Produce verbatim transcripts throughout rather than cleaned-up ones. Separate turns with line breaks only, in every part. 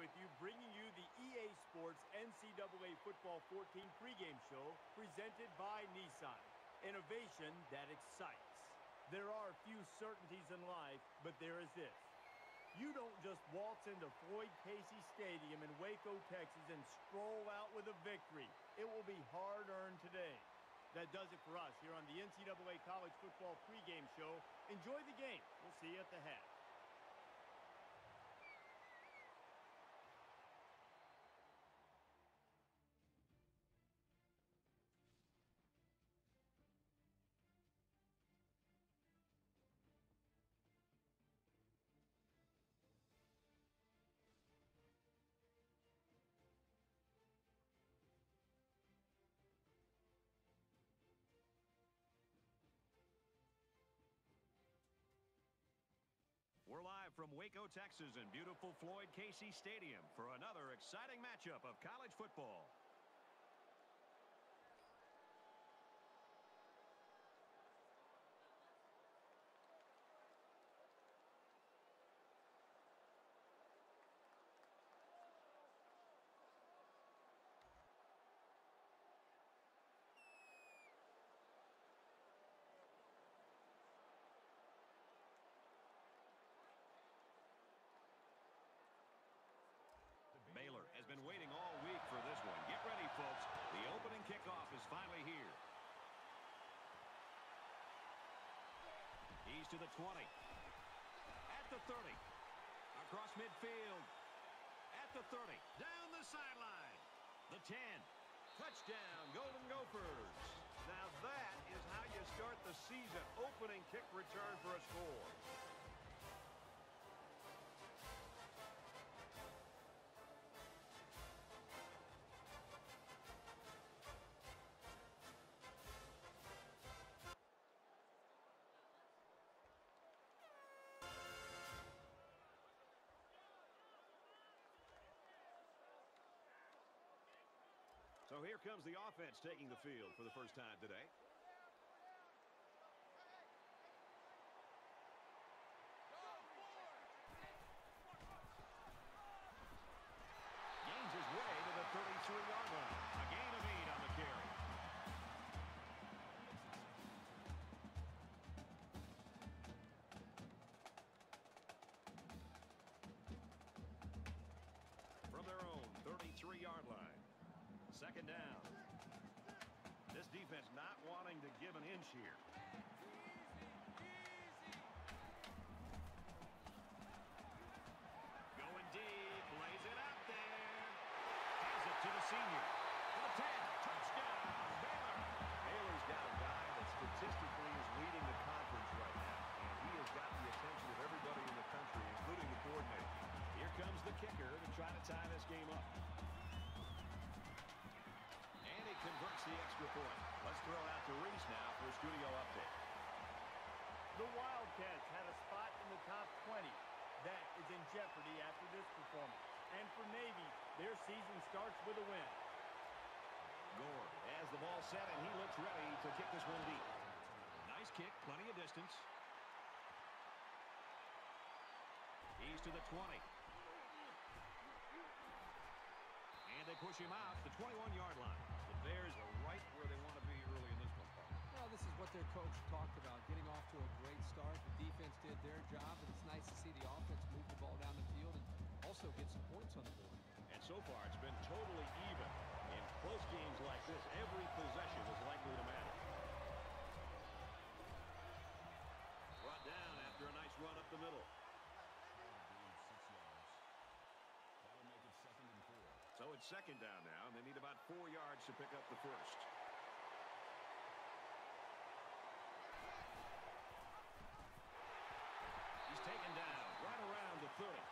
with you, bringing you the E A Sports N C double A Football fourteen pregame show presented by Nissan. Innovation that excites. There are few certainties in life, but there is this. You don't just waltz into Floyd Casey Stadium in Waco, Texas and stroll out with a victory. It will be hard-earned today. That does it for us here on the N C double A College Football pregame show. Enjoy the game. We'll see you at the half.
We're live from Waco, Texas in beautiful Floyd Casey Stadium for another exciting matchup of college football. Baylor has been waiting all week for this one. Get ready, folks. The opening kickoff is finally here. He's to the twenty. At the thirty. Across midfield. At the thirty. Down the sideline. The ten. Touchdown, Golden Gophers.
Now that is how you start the season. Opening kick return for a score.
So here comes the offense taking the field for the first time today. Gains his way to the thirty-three yard line. A gain of eight on the carry. From their own thirty-three yard line. Second down. This defense not wanting to give an inch here. Going deep, lays it out there. Has it to the senior. To the ten. Touchdown, Baylor.
Baylor's got a guy that statistically is leading the conference right now, and he has got the attention of everybody in the country, including the coordinator.
Here comes the kicker to try to tie this game up. And he converts the extra point. Let's throw it out to Reese now for a studio update.
The Wildcats had a spot in the top twenty. That is in jeopardy after this performance. And for Navy, their season starts with a win.
Gore has the ball set, and he looks ready to kick this one deep. Nice kick, plenty of distance. He's to the twenty. And they push him out to the twenty-one yard line. The Bears are right where they want to be early in this one.
Well, this is what their coach talked about, getting off to a great start. The defense did their job, and it's nice to see the offense move the ball down the field and also get some points on the board.
And so far, it's been totally even. In close games like this, every possession is likely to matter. Brought down after a nice run up the middle. So it's second down now, and they need about four yards to pick up the first. He's taken down right around the thirty.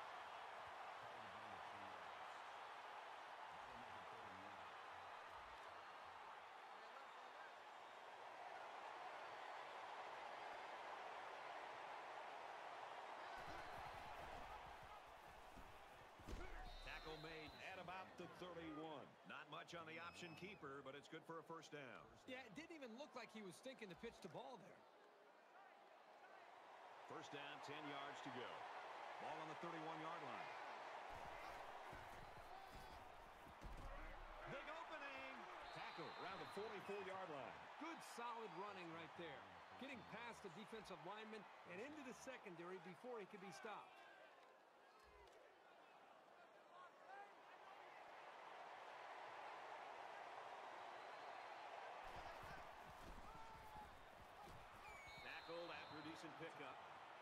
Made at about the thirty-one. Not much on the option keeper, but it's good for a first down.
Yeah, it didn't even look like he was thinking to pitch the ball there.
First down, ten yards to go. Ball on the thirty-one yard line. forty-four-yard line.
Good, solid running right there. Getting past the defensive lineman and into the secondary before he could be stopped.
Tackled after a decent pickup.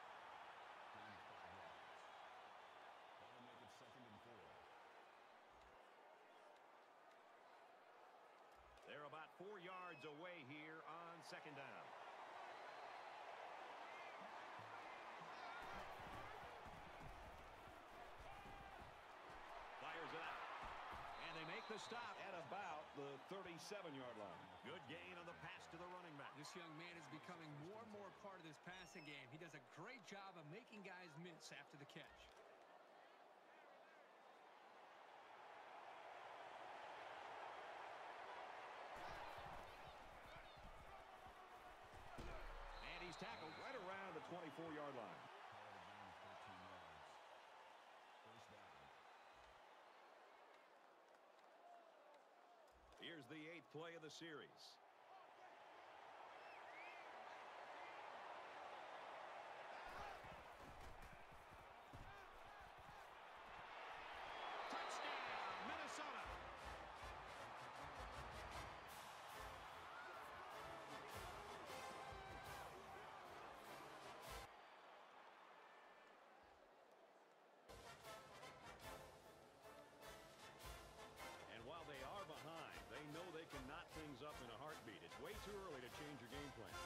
They're about four yards away here on second down. Fires it out. And they make the stop at about the thirty-seven-yard line. Good gain on the pass to the running back.
This young man is becoming more and more part of this passing game. He does a great job of making guys miss after the catch.
And he's tackled right around the twenty-four-yard line. Here's the eighth play of the series. Touchdown, Minnesota. And while they are behind, they know they can knot things up in a heartbeat. It's way too early to change your game plan.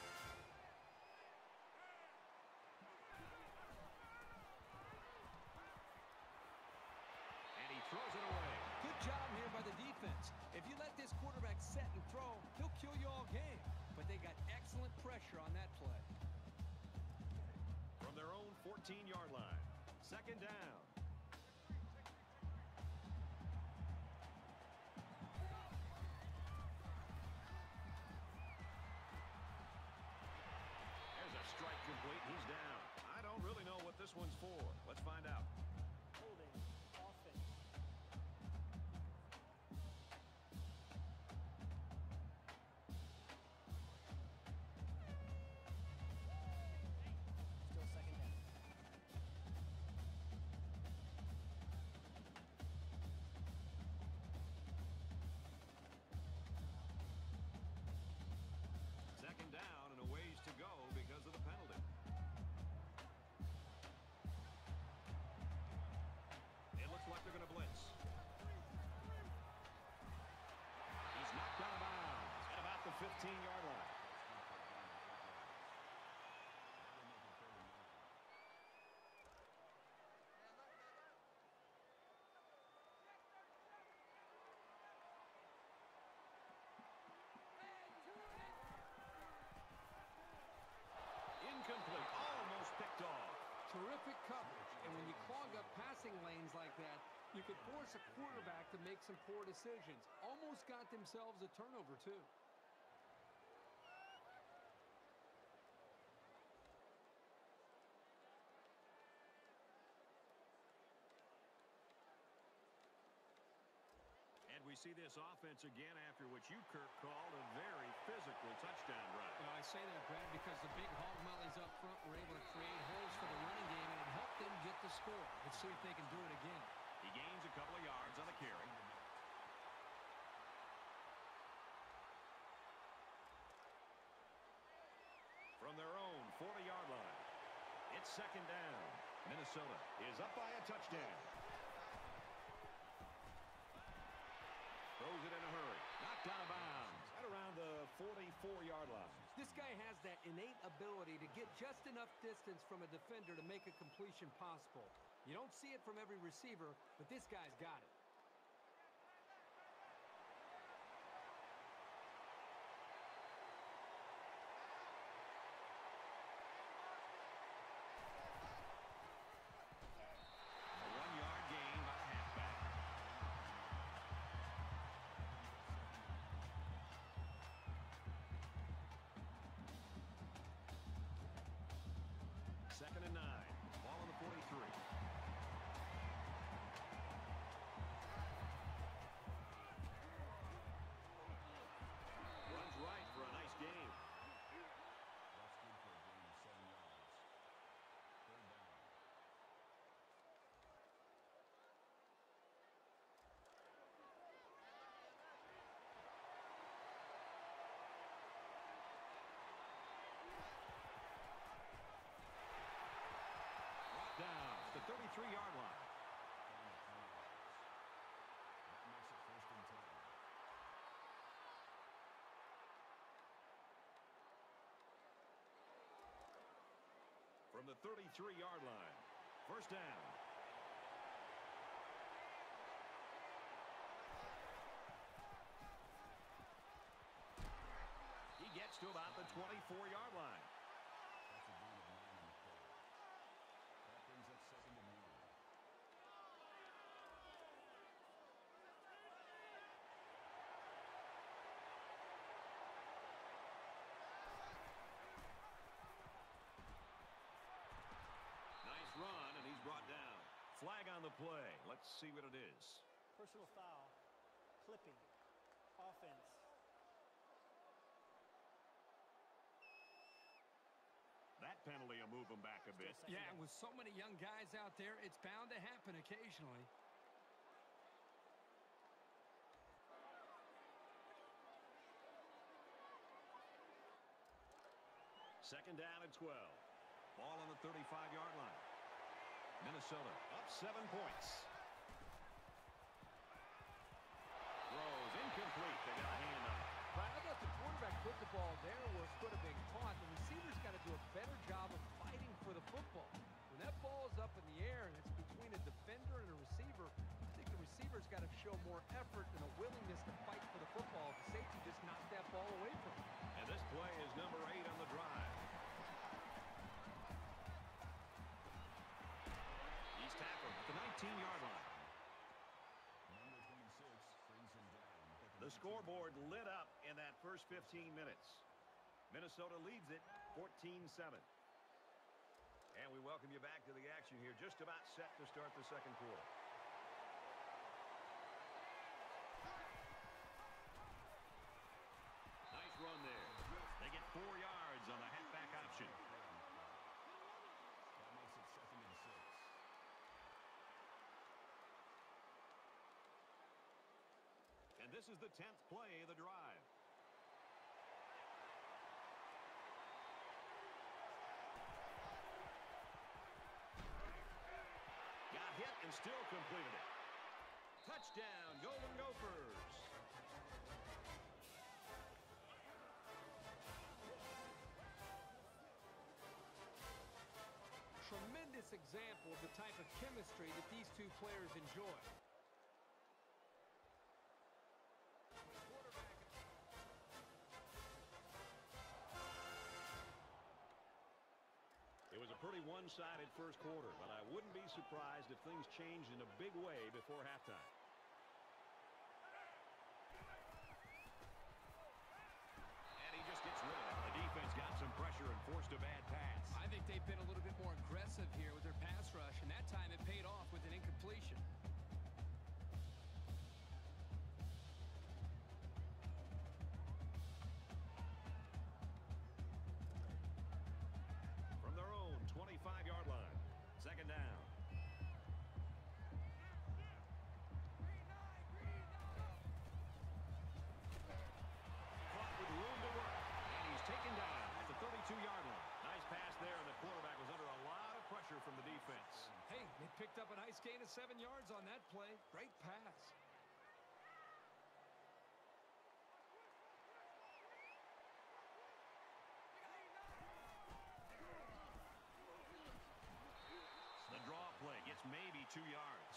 And he throws it away.
Good job here by the defense. If you let this quarterback set and throw, he'll kill you all game. But they got excellent pressure on that play.
From their own fourteen-yard line. Second down. There's a strike complete. He's down. I don't really know what this one's for. Let's find out.
Holding offense. Still second down.
Second down and a ways to go because of the penalty. It looks like they're going to blitz. He's knocked out of bounds at about the fifteen-yard line. Incomplete. Almost picked off.
Terrific coverage. And when you clog up passing lanes like that, you could force a quarterback to make some poor decisions. Almost got themselves a turnover, too.
And we see this offense again after what you, Kirk, called a very physical touchdown drive.
Well, I say that, Brad, because the big hog mollies up front were able to create holes for the running game, and it helped them get the score. Let's see if they can do it again.
He gains a couple of yards on the carry. From their own forty-yard line, it's second down. Minnesota is up by a touchdown. Throws it in a hurry. Knocked out of bounds at around the forty-four-yard line.
This guy has that innate ability to get just enough distance from a defender to make a completion possible. You don't see it from every receiver, but this guy's got it.
A one-yard gain by the halfback. Second and nine. Ball on the forty-three. the thirty-three-yard line. First down. He gets to about the twenty-four-yard line. Run, and he's brought down. Flag on the play. Let's see what it is.
Personal foul. Clipping. Offense.
That penalty will move them back a bit.
Yeah, with so many young guys out there, it's bound to happen occasionally.
Second down and twelve. Ball on the thirty-five-yard line. Minnesota up seven points. Throws incomplete. They got a hand on it.
Right, I thought the quarterback put the ball there where it could have been caught. The receiver's got to do a better job of fighting for the football. When that ball is up in the air and it's between a defender and a receiver, I think the receiver's got to show more effort and a willingness to fight for the football. The safety just knocked that ball away from him.
And this play is number eight on the drive. He's tackled at the nineteen-yard line. The scoreboard lit up in that first fifteen minutes. Minnesota leads it fourteen seven. And we welcome you back to the action here. Just about set to start the second quarter. Nice run there. They get four yards on the halfback option.
That makes it second and six.
And this is the tenth play of the drive. Got hit and still completed it. Touchdown, Golden Gophers.
Tremendous example of the type of chemistry that these two players enjoy.
It was a pretty one-sided first quarter, but I wouldn't be surprised if things changed in a big way before halftime. And he just gets rid of it. The defense got some pressure and forced a bad pass.
I think they've been a little bit more aggressive here with their pass rush, and that time it paid off with an incompletion.
From their own twenty-five-yard line. Second down. Caught with room to work. And he's taken down at the thirty-two-yard line. Nice pass there, and the quarterback was under a lot of pressure from the defense.
Hey, they picked up a nice gain of seven yards on that play. Great pass.
The draw play gets maybe two yards.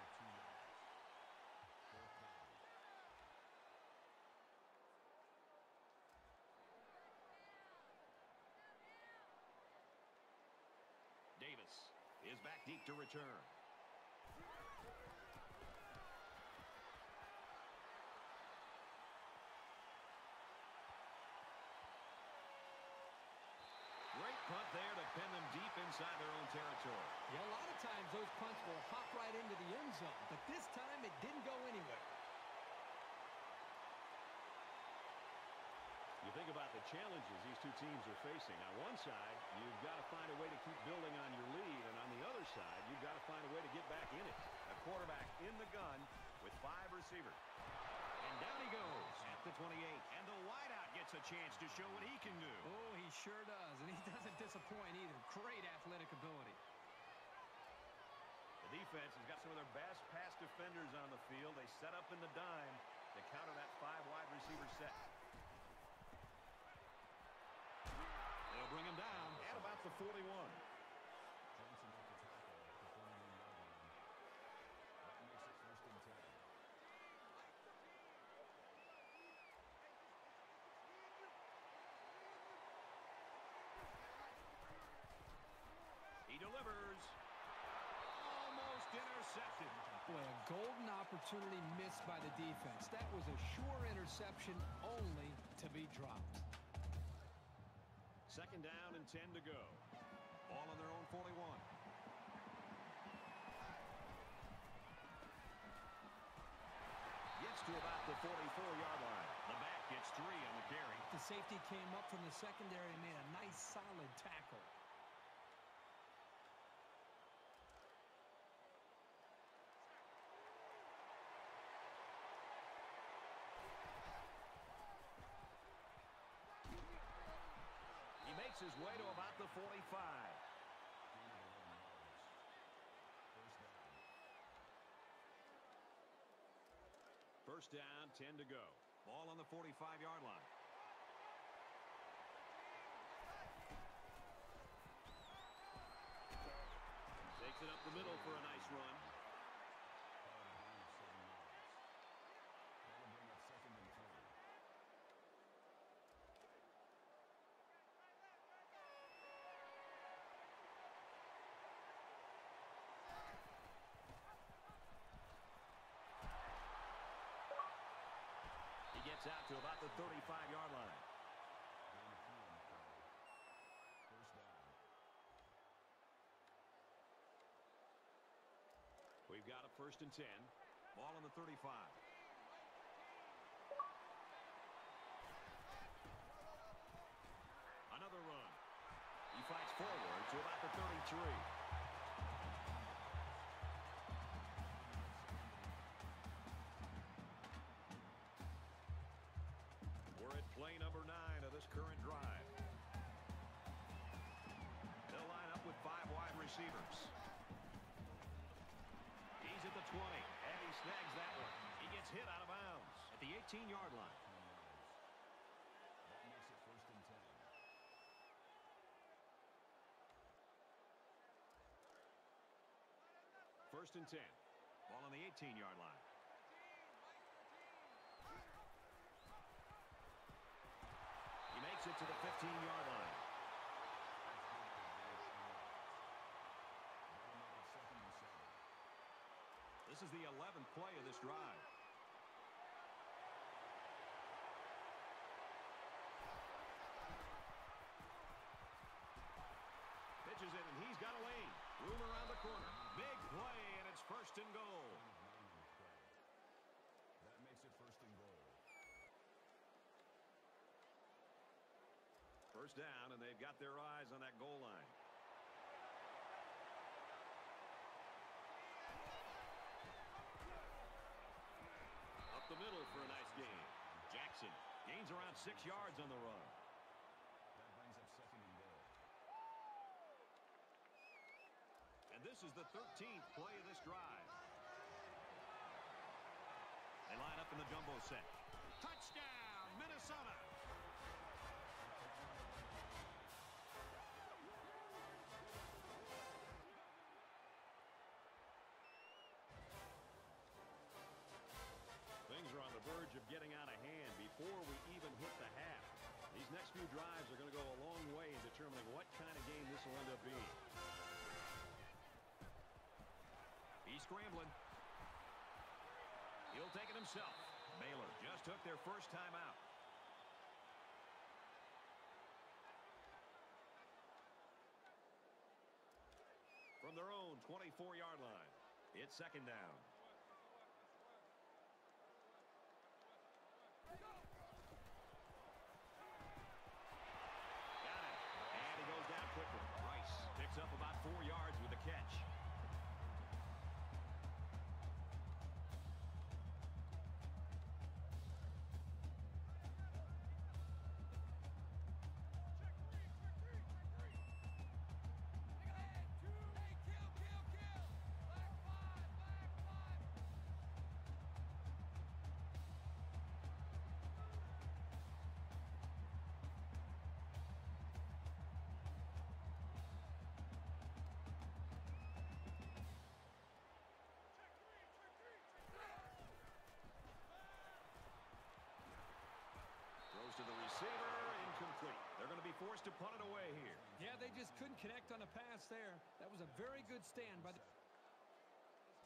Davis is back deep to return. Great punt there to pin them deep inside their own territory.
Yeah, a lot of times those punts will hop right into the end zone, but this time it didn't go anywhere.
You think about the challenges these two teams are facing. On one side, you've got to find a way to keep building on your lead, and on the other side, you've got to find a way to get back in it. A quarterback in the gun with five receivers. And down he goes at the twenty-eight. And the wideout gets a chance to show what he can do.
Oh, he sure does, and he doesn't disappoint either. Great athletic ability.
The defense has got some of their best pass defenders on the field. They set up in the dime to counter that five wide receiver set. They'll bring him down at about the forty-one.
intercepted.
Boy, a golden opportunity missed by the defense. That was a sure interception, only to be dropped.
Second down and ten to go. Ball on their own forty-one. Gets to about the forty-four-yard line. The back gets three on the carry.
The safety came up from the secondary and made a nice, solid tackle.
He makes his way to about the forty-five. First down, ten to go. Ball on the forty-five-yard line. Takes it up the middle for a nice run. He gets out to about the thirty-five-yard line. We've got a first and ten. Ball on the thirty-five. Another run. He fights forward to about the thirty-three. We're at play number nine of this current drive. They'll line up with five wide receivers. He's at the twenty, and he snags that one. He gets hit out of bounds at the eighteen-yard line. First and ten. Ball on the eighteen-yard line. He makes it to the fifteen-yard line. This is the eleventh play of this drive. Pitches it, and he's got a lane. Room around the corner. Big play, and it's first and goal.
That makes it first and goal.
First down, and they've got their eyes on that goal line. Up the middle for a nice gain. Jackson gains around six yards on the run.
That brings up second and goal.
And this is the thirteenth play of this drive. They line up in the jumbo set. Touchdown, Minnesota! Things are on the verge of getting out of hand before we even hit the half. These next few drives are going to go a long way in determining what kind of game this will end up being. He's scrambling. He'll take it himself. Baylor just took their first time out. From their own twenty-four-yard line, it's second down. Got it. And he goes down quickly. Rice picks up about four yards with the catch. To the receiver, incomplete. They're going to be forced to punt it away here.
Yeah, they just couldn't connect on a pass there. That was a very good stand by the...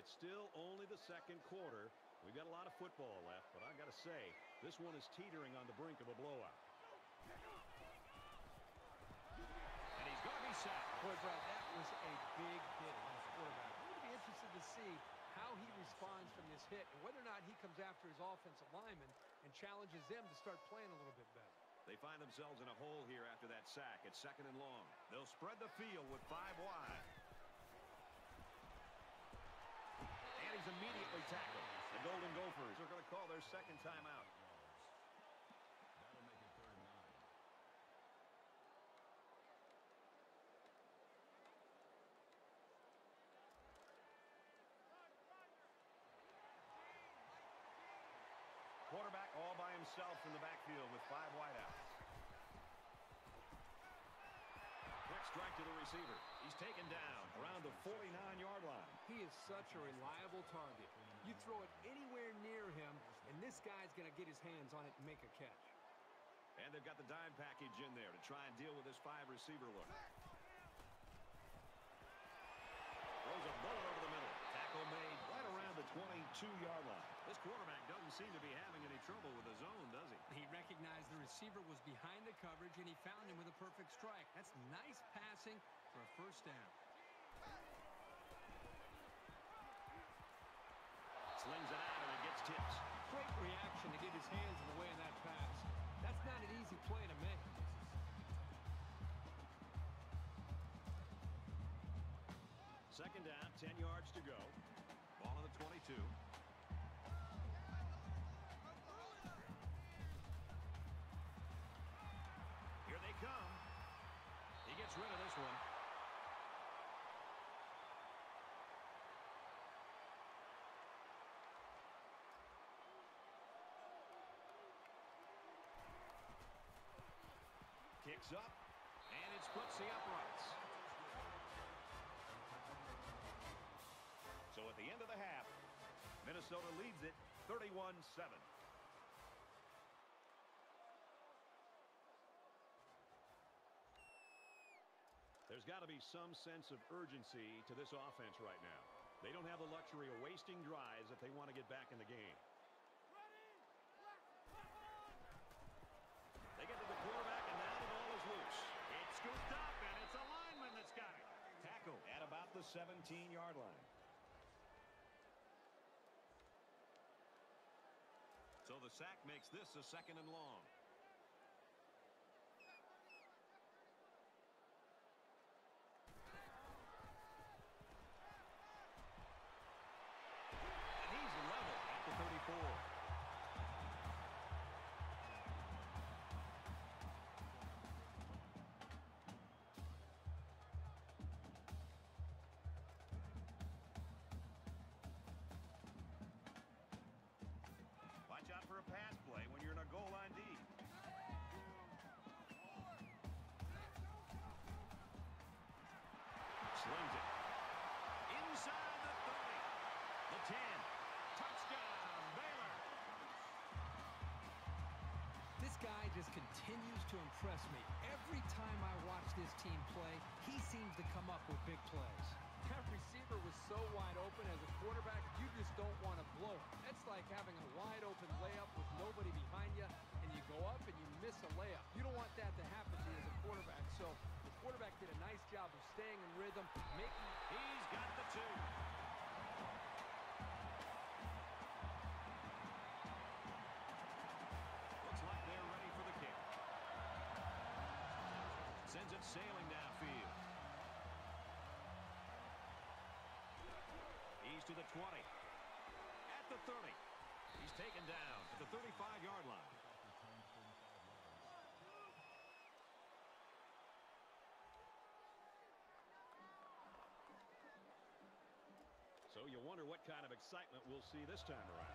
It's still only the second quarter. We've got a lot of football left, but I've got to say, this one is teetering on the brink of a blowout.
And he's going to be sacked.
Boy, Brad, that was a big hit on his quarterback. We're going to be interested to see how he responds from this hit and whether or not he comes after his offensive lineman and challenges them to start playing a little bit better.
They find themselves in a hole here after that sack. It's second and long. They'll spread the field with five wide. And he's immediately tackled. The Golden Gophers are going to call their second timeout.
That'll make it third and nine.
Quarterback all by himself in the backfield with five wideouts. Quick strike to the receiver. He's taken down around the forty-nine yard line.
He is such a reliable target. You throw it anywhere near him, and this guy's going to get his hands on it and make a catch.
And they've got the dime package in there to try and deal with this five receiver look. Throws a bullet over the middle. Tackle made right around the twenty-two yard line. This quarterback doesn't seem to be having any trouble with his own, does he?
He recognized the receiver was behind the coverage, and he found him with a perfect strike. That's nice passing for a first down.
Slings it out, and it gets tips.
Great reaction to get his hands in the way of that pass. That's not an easy play to make.
Second down, ten yards to go. Ball on the twenty-two. Here they come. He gets rid of this one. Kicks up, and it splits the uprights. So at the end of the half, Minnesota leads it thirty-one seven. There's got to be some sense of urgency to this offense right now. They don't have the luxury of wasting drives if they want to get back in the game. They get to the quarterback, and now the ball is loose.
It's scooped up, and it's a lineman that's got it.
Tackle at about the seventeen yard line. So the sack makes this a second and long. And he's level at the thirty-four. Watch out for a pass play when you're in a goal line D. Slings it. Inside the thirty. The ten. Touchdown, Baylor.
This guy just continues to impress me. Every time I watch this team play, he seems to come up with big plays. That receiver was so wide open as a quarterback, you just don't want to blow it. That's like having a wide open layup with nobody behind you, and you go up and you miss a layup. You don't want that to happen to you as a quarterback. So the quarterback did a nice job of staying in rhythm, making...
He's got the two. Looks like they're ready for the kick. Sends it sailing downfield. He's to the twenty. At the thirty. He's taken down at the thirty-five yard line. So you wonder what kind of excitement we'll see this time around.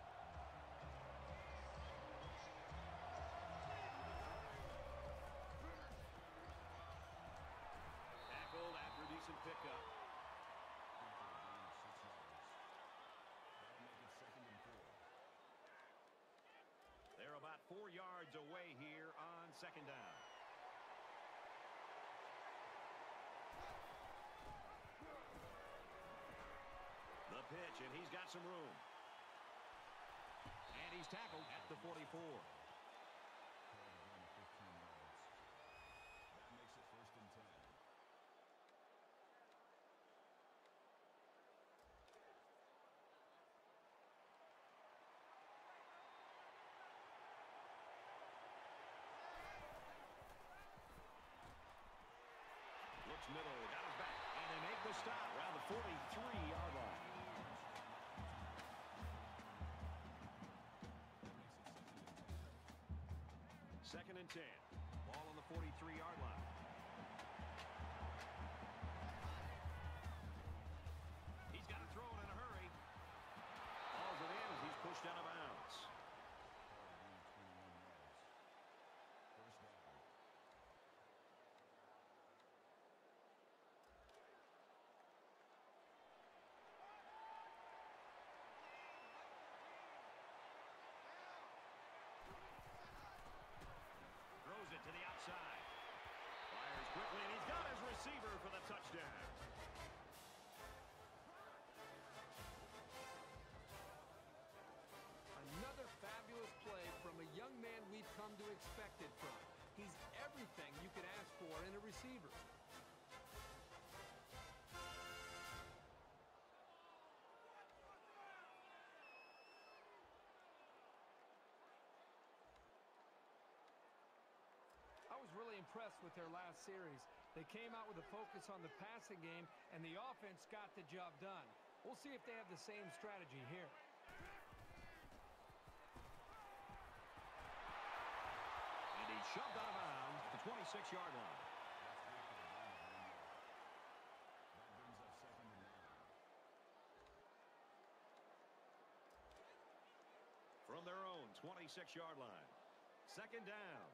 Tackled after a decent pickup. They're about four yards away here on second down. The pitch, and he's got some room. And he's tackled at the forty-four. Looks middle, got his back, and they make the stop around the forty-three-yard line. Second and ten. Ball on the forty-three-yard line. He's got to throw it in a hurry. Balls it in as he's pushed out of bounds. Throws it to the outside. Fires quickly, and he's got his receiver for the touchdown.
Another fabulous play from a young man we've come to expect it from. He's everything you could ask for in a receiver. I was really impressed with their last series. They came out with a focus on the passing game, and the offense got the job done. We'll see if they have the same strategy here.
And he's shoved out of bounds at the twenty-six-yard line. From their own twenty-six-yard line. Second down.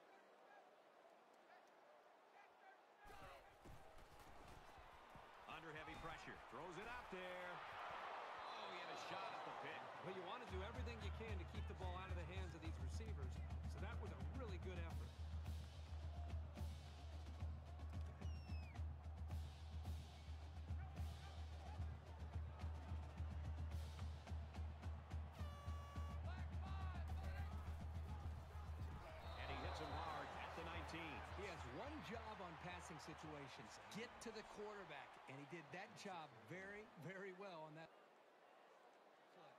Under heavy pressure. Throws it out there. Oh, he had a shot at the pick.
Well, you want to do everything you can to keep the ball out of the hands of these receivers, so that was a really good effort.
And he hits him hard at the nineteen.
He has one job on passing situations, get to the quarterback, and he did that job very, very well on that play.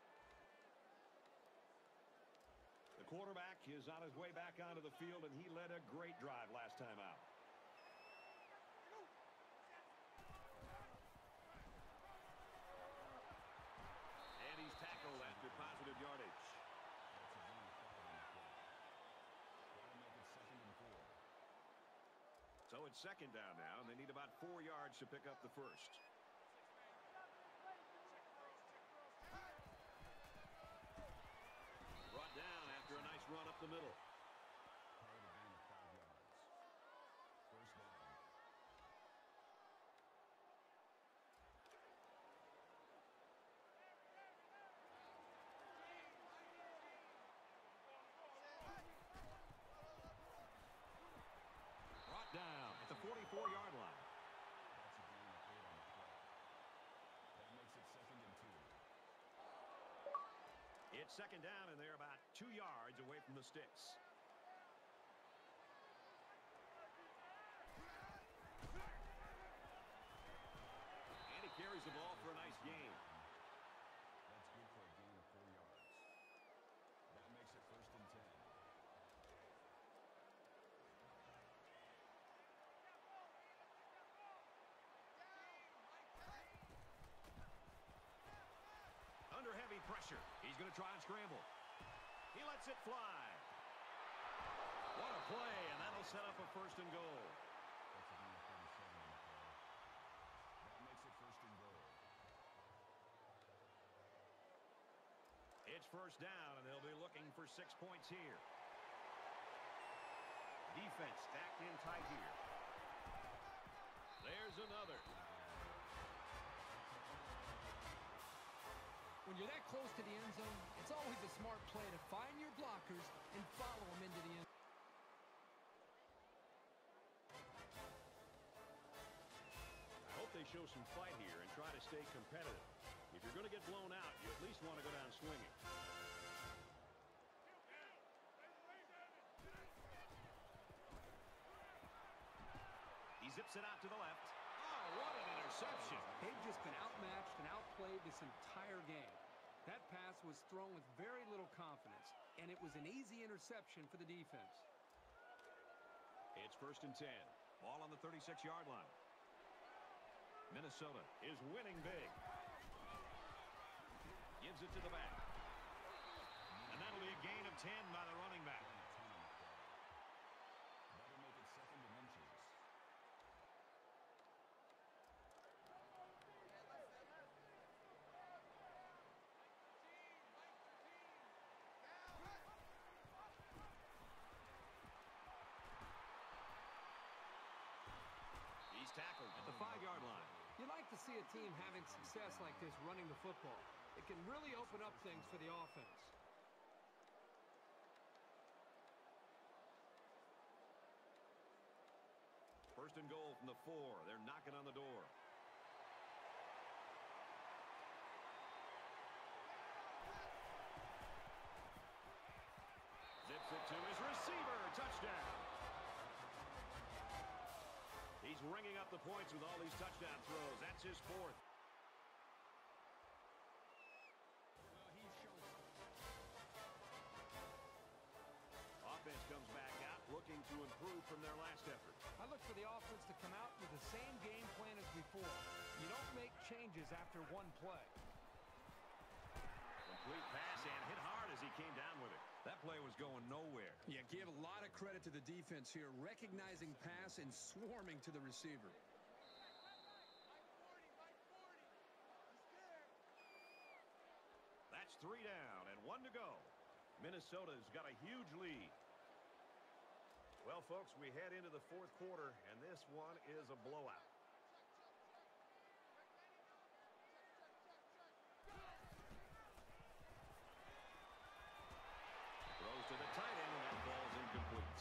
The quarterback is on his way back onto the field, and he led a great drive last time out. And he's tackled after positive yardage. So it's second down now, and they need about four yards to pick up the first. Brought down after a nice run up the middle. Brought down at the forty-four-yard line. It's second down, and they're about two yards away from the sticks. And he carries the ball for a nice gain.
That's good for a gain of four yards. That makes it first and ten.
Under heavy pressure. He's going to try and scramble. He lets it fly. What a play, and that'll set up a first and goal.
That's a gain of thirty-seven on the play. That makes it first and goal.
It's first down, and they'll be looking for six points here. Defense stacked in tight here. There's another.
When you're that close to the end zone, it's always a smart play to find your blockers and follow them into the end zone.
I hope they show some fight here and try to stay competitive. If you're going to get blown out, you at least want to go down swinging. He zips it out to the left. Oh, what an interception.
They've just been outmatched and outplayed this entire game. That pass was thrown with very little confidence, and it was an easy interception for the defense.
It's first and ten. Ball on the thirty-six-yard line. Minnesota is winning big. Gives it to the back. And that'll be a gain of ten by the running back.
That'll make it second and inches.
He's tackled at the five-yard line.
You like to see a team having success like this running the football. It can really open up things for the offense.
First and goal from the four. They're knocking on the door. Zips it to his receiver. Touchdown. He's ringing up the points with all these touchdown throws. That's his fourth. Offense comes back out looking to improve from their last effort.
I look for the offense to come out with the same game plan as before. You don't make changes after one play.
Complete pass and hit hard as he came down with it. That play was going nowhere.
Yeah, give a lot of credit to the defense here, recognizing pass and swarming to the receiver.
That's three down and one to go. Minnesota's got a huge lead. Well, folks, we head into the fourth quarter, and this one is a blowout. Throws to the tight end, and that ball's incomplete.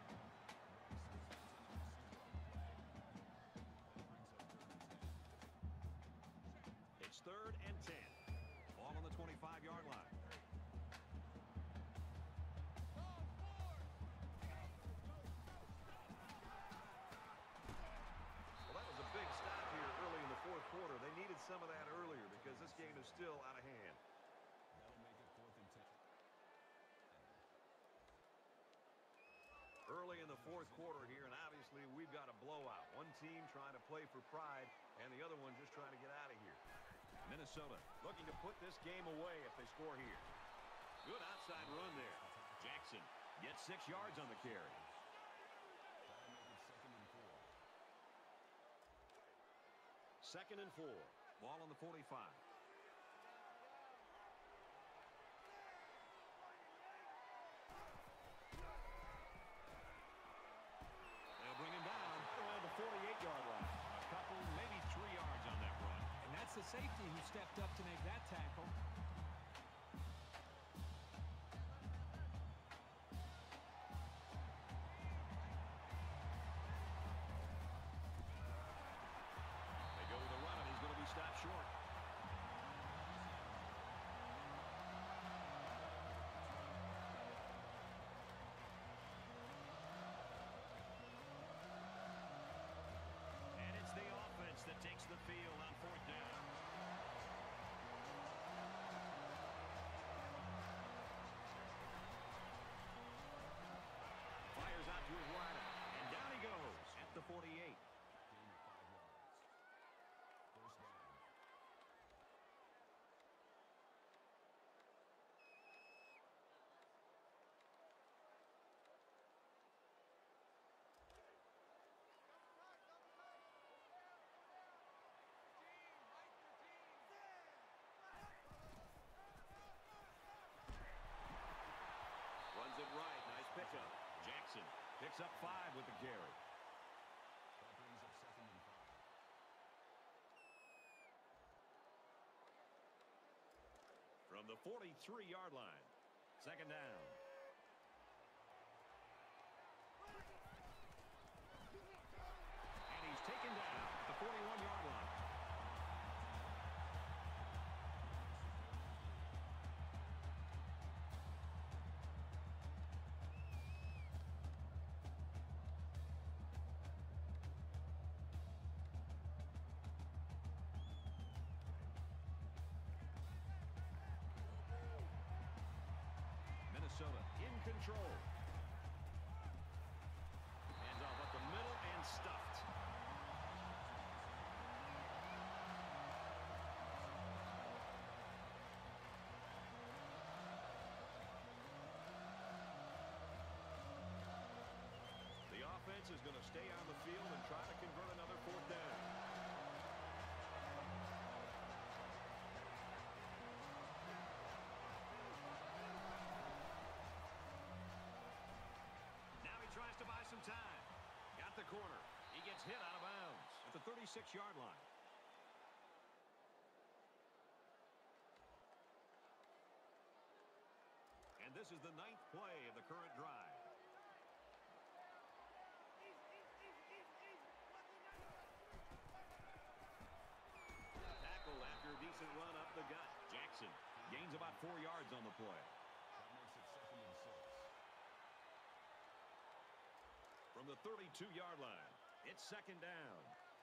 It's third and ten. Ball on the twenty-five-yard line. Quarter. They needed some of that earlier because this game is still out of hand.
That'll make it fourth and ten.
Early in the fourth quarter here, and obviously we've got a blowout. One team trying to play for pride, and the other one just trying to get out of here. Minnesota looking to put this game away if they score here. Good outside run there. Jackson gets six yards on the carry. Second and four. Ball on the forty-five. They'll bring him down around the forty-eight-yard line. A couple, maybe three yards on that run.
And that's the safety who stepped up to make that tackle.
Stop short. And it's the offense that takes the field on fourth down. Fires out to his wide, and down he goes at the forty-eight. Runs it right. Nice pickup. Jackson picks up five with the carry.
That brings up second and five.
From the forty-three-yard line. Second down. And he's taken down at the forty-one-yard line. corner. He gets hit out of bounds at the thirty-six-yard line. And this is the ninth play of the current drive. Tackle after a decent run up the gut. Jackson gains about four yards on the play. From the thirty-two-yard line, it's second down.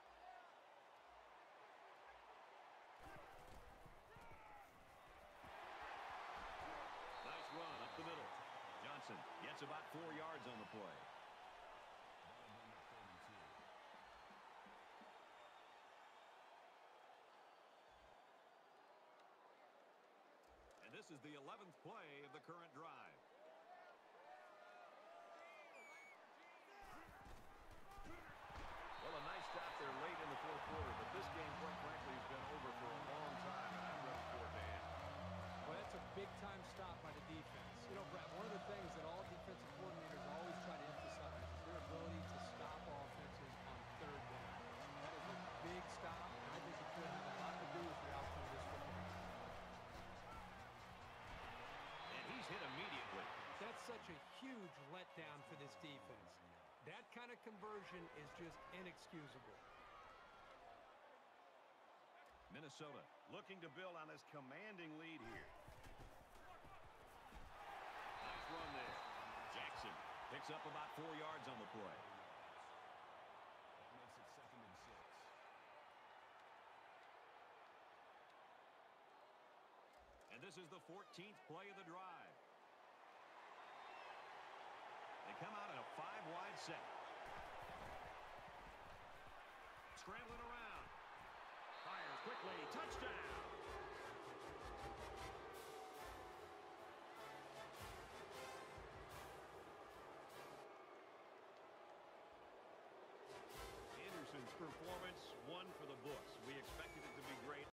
Nice run up the middle. Johnson gets about four yards on the play. And this is the eleventh play of the current drive.
Well, a nice stop there late in the fourth quarter, but this game, quite frankly, has been over for a long time, and I'm ready for it to end.
Well, that's a big-time stop by the defense. You know, Brad, one of the things that all defensive coordinators always try to emphasize is their ability to stop offenses on third down. That is a big stop, and I think it could have a lot to do with the outcome of this football game.
And he's hit immediately.
That's such a huge letdown for this defense. That kind of conversion is just inexcusable.
Minnesota looking to build on this commanding lead here. Nice run there. Jackson picks up about four yards on the play.
That makes it second and six.
And this is the fourteenth play of the drive. They come out in a five-wide set. Scrambling around. Fires quickly. Touchdown. Anderson's performance, one for the books. We expected